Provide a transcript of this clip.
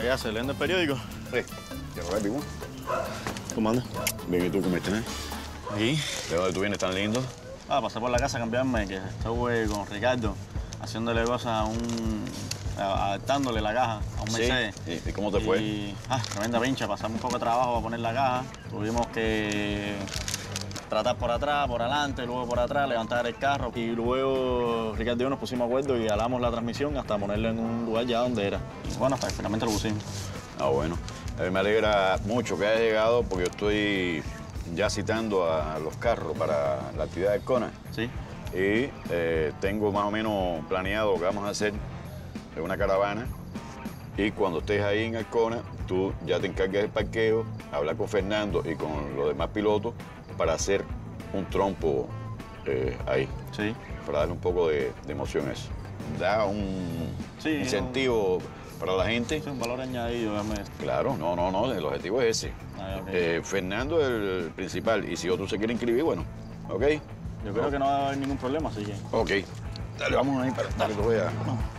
¿Qué haces? ¿Leyendo el periódico? Sí. ¿Qué rápido? ¿Cómo andas? Bien, ¿y tú cómo estás? ¿Y? ¿De dónde tú vienes tan lindo? Pasé por la casa a cambiarme, que estuve con Ricardo haciéndole cosas adaptándole la caja a un Mercedes. ¿Y cómo te fue? Tremenda pincha, pasamos un poco de trabajo para poner la caja. Tuvimos que tratar por atrás, por adelante, luego por atrás, levantar el carro. Y luego Ricardo y yo nos pusimos de acuerdo y jalamos la transmisión hasta ponerlo en un lugar ya donde era. Y bueno, hasta que finalmente lo pusimos. Ah, bueno. A mí me alegra mucho que hayas llegado porque yo estoy ya citando a los carros para la actividad de Kona. Sí. Y tengo más o menos planeado lo que vamos a hacer en una caravana. Y cuando estés ahí en Arcona, tú ya te encargas del parqueo, hablar con Fernando y con los demás pilotos para hacer un trompo ahí. Sí. Para darle un poco de emoción a eso. Da un incentivo para la gente. Sí, un valor añadido. Claro, no, el objetivo es ese. Okay. Fernando es el principal y si otro se quiere inscribir, bueno, ¿ok? Yo creo que no va a haber ningún problema, así que... Ok. Dale, vamos ahí para... Dale, lo voy a...